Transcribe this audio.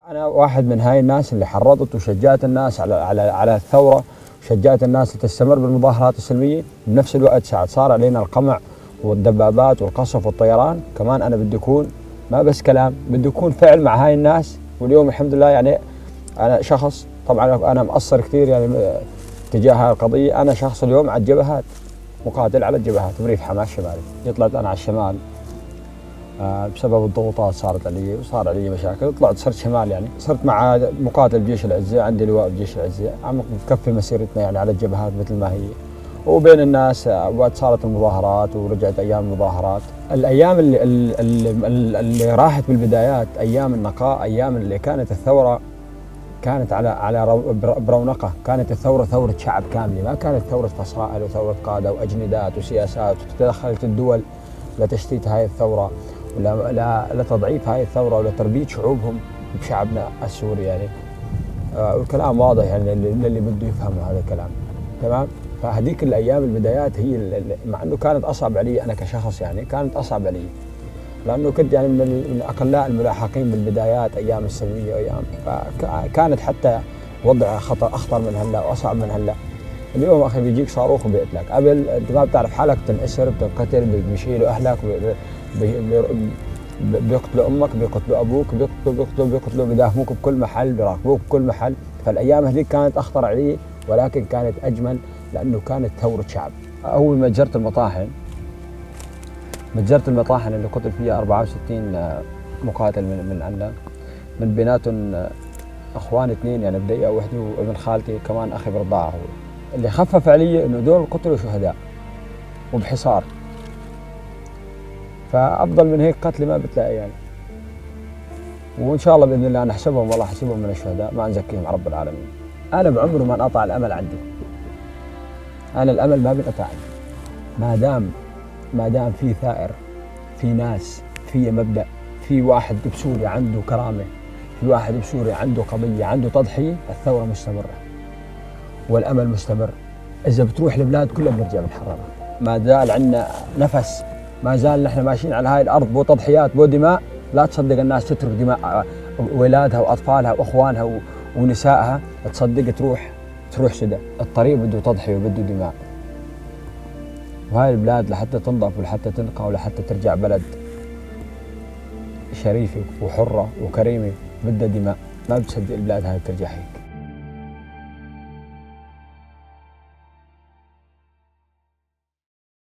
أنا واحد من هاي الناس اللي حرضت وشجعت الناس على الثورة، وشجعت الناس لتستمر بالمظاهرات السلمية. بنفس الوقت ساعة صار علينا القمع والدبابات والقصف والطيران، كمان أنا بدي أكون ما بس كلام، بدي أكون فعل مع هاي الناس. واليوم الحمد لله يعني أنا شخص، طبعا أنا مقصر كثير يعني تجاه هاي القضية. أنا شخص اليوم على الجبهات، مقاتل على الجبهات، مريف حماس شمالي. طلعت أنا على الشمال بسبب الضغوطات صارت علي وصار علي مشاكل، طلعت صرت شمال، يعني صرت مع مقاتل بجيش العزة، عندي لواء بجيش العزة، عم نكفي مسيرتنا يعني على الجبهات مثل ما هي. وبين الناس وقت صارت المظاهرات ورجعت ايام المظاهرات، الايام اللي راحت بالبدايات، ايام النقاء، ايام اللي كانت الثورة كانت على برونقة، كانت الثورة ثورة شعب كاملة، ما كانت ثورة فصائل وثورة قادة واجندات وسياسات، وتدخلت الدول لتشتيت هاي الثورة لتضعيف هاي الثورة ولتربية شعوبهم بشعبنا السوري يعني. والكلام واضح يعني اللي بده يفهمه هذا الكلام، تمام. فهذيك الايام البدايات هي مع انه كانت اصعب علي انا كشخص، يعني كانت اصعب علي لانه كنت يعني من اقلاء الملاحقين بالبدايات ايام السلميه وايام، فكانت حتى وضع اخطر من هلا واصعب من هلا. اليوم اخي بيجيك صاروخ وبيقتلك، قبل انت ما بتعرف حالك، بتنأسر، بتنقتل، بيشيلوا اهلك، بيقتلوا امك، بيقتلوا ابوك، بيقتلوا بداهموك بكل محل، بيراقبوك بكل محل. فالايام هذيك كانت اخطر علي، ولكن كانت اجمل لانه كانت ثوره شعب. اول ما متجرة المطاحن اللي قتل فيها 64 مقاتل من عندنا، من بيناتهم اخوان اثنين يعني بدقيقه واحده، وابن خالتي كمان اخي برضاعه. هو اللي خفف علي انه دول قتلوا شهداء وبحصار، فافضل من هيك قتل ما بتلاقي يعني. وان شاء الله باذن الله نحسبهم، والله حسبهم من الشهداء، ما نزكيهم على رب العالمين. انا بعمره ما انقطع الامل عندي، انا الامل ما بينقطع عندي ما دام في ثائر، في ناس، في مبدأ، في واحد بسوريا عنده كرامة، في واحد بسوريا عنده قضية، عنده تضحية، الثورة مستمرة والأمل مستمر. إذا بتروح البلاد كلها بنرجع بنحررها. ما زال عندنا نفس، ما زال نحن ماشيين على هاي الأرض بو تضحيات بو دماء. لا تصدق الناس تترك دماء أولادها وأطفالها وأخوانها ونسائها، تصدق تروح سدى. الطريق بده تضحية وبده دماء، وهاي البلاد لحتى تنضف ولحتى تنقى ولحتى ترجع بلد شريفة وحرة وكريمة بدها دماء. ما بتصدق البلاد هاي ترجع هيك.